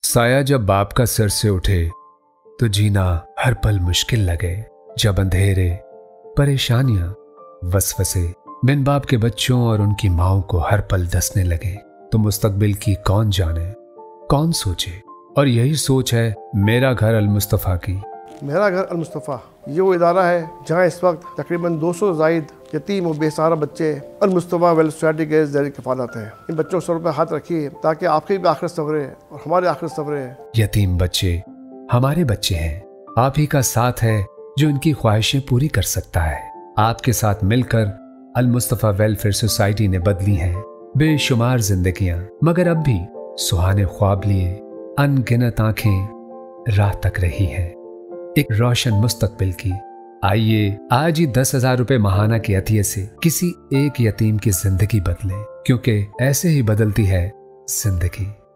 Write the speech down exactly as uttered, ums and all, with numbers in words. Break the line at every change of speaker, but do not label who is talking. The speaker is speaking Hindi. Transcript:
साया जब बाप का सिर से उठे तो जीना हर पल मुश्किल लगे। जब अंधेरे, परेशानियां, वसवसे बिन बाप के बच्चों और उनकी माओं को हर पल डसने लगे तो मुस्तकबिल की कौन जाने, कौन सोचे। और यही सोच है मेरा घर अल मुस्तफ़ा की।
मेरा घर अल मुस्तफ़ा ये वो इदारा है जहाँ इस वक्त तकरीबन दो सौ जायद यतीम और बेसहारा बच्चे अल मुस्तफ़ा वेल सोसाइटी के ज़रिए कफ़ालत है। इन बच्चों को सर पर हाथ रखिए ताकि आपकी भी आखिरत संवरे और हमारी आखिरत संवरे।
यतीम बच्चे हमारे बच्चे हैं। आप ही का साथ है जो इनकी ख्वाहिशें पूरी कर सकता है। आपके साथ मिलकर अल मुस्तफ़ा वेलफेयर सोसाइटी ने बदली हैं बेशुमार जिंदगियां, मगर अब भी सुहाने ख्वाब लिए अनगिनत आंखें राह तक रही हैं एक रोशन मुस्तकबिल की। आइए आज ही दस हजार रुपए महाना की अतियत से किसी एक यतीम की जिंदगी बदलें, क्योंकि ऐसे ही बदलती है जिंदगी।